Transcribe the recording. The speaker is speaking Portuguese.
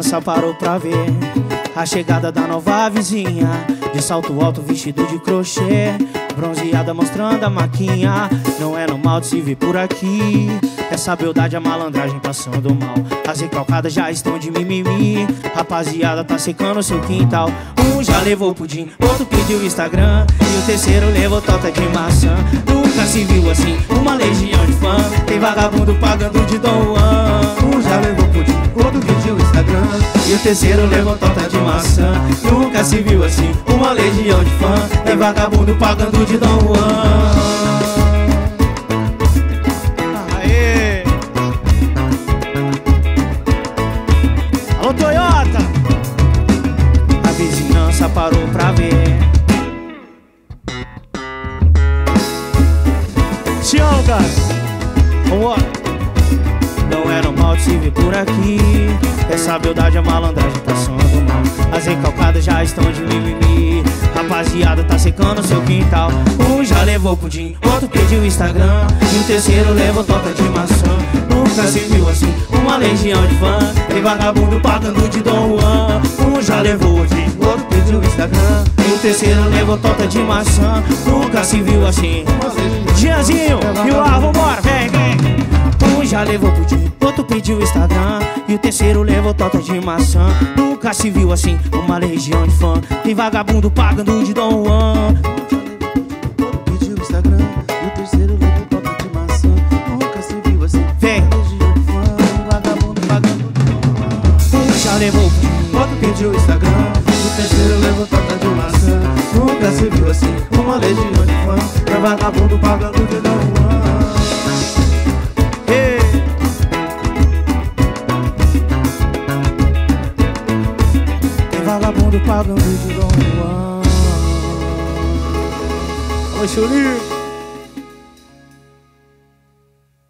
vizinhança parou pra ver a chegada da nova vizinha, de salto alto, vestido de crochê, bronzeada mostrando a maquinha. Não é normal de se ver por aqui essa beldade, a malandragem passando mal. As recalcadas já estão de mimimi, rapaziada tá secando seu quintal. Um já levou pudim, outro pediu Instagram, e o terceiro levou torta de maçã. Nunca se viu assim, uma legião de fã, tem vagabundo pagando de Dom Juan. Um já levou pudim, outro pediu Instagram, e o terceiro levou torta de maçã. Nunca se viu assim, uma legião de fã, tem vagabundo pagando de Dom Juan. Aê! Alô, Toyota! A vizinhança parou pra ver. Tchau, cara! Vambora! Não é normal de se ver por aqui essa beldade, a malandragem passando mal. As recalcadas já estão de mimimi, rapaziada tá secando seu quintal. Um já levou pudim, outro pediu Instagram, e o terceiro levou torta de maçã. Nunca se viu assim, uma legião de fã, tem vagabundo pagando de Dom Juan. Um já levou pudim, outro pediu Instagram, e o terceiro levou torta de maçã. Nunca se viu assim. Gianzinho, e o ar, vambora, vem, vem. Um já levou pudim, outro pediu Instagram, e o terceiro levou torta de maçã. Nunca se viu assim, uma legião de fã, tem vagabundo pagando de Dom Juan. outro pediu Instagram, e o terceiro levou torta de maçã. Nunca se viu assim, Vem. uma legião de fã, tem vagabundo pagando de Dom Juan. Um já levou pudim, Outro pediu Instagram, e o terceiro levou torta de maçã. Nunca se viu assim, uma legião de fã, tem vagabundo pagando de Dom Juan. hey. Tem vagabundo pagando de Dom Juan. Alô, Chulinho!